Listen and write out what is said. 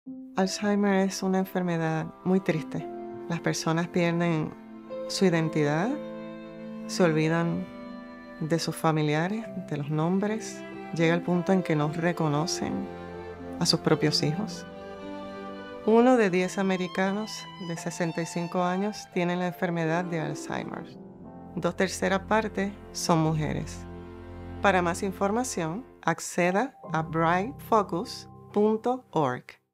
Alzheimer es una enfermedad muy triste. Las personas pierden su identidad, se olvidan de sus familiares, de los nombres. Llega el punto en que no reconocen a sus propios hijos. 1 de 10 americanos de 65 años tienen la enfermedad de Alzheimer. 2/3 partes son mujeres. Para más información, acceda a brightfocus.org.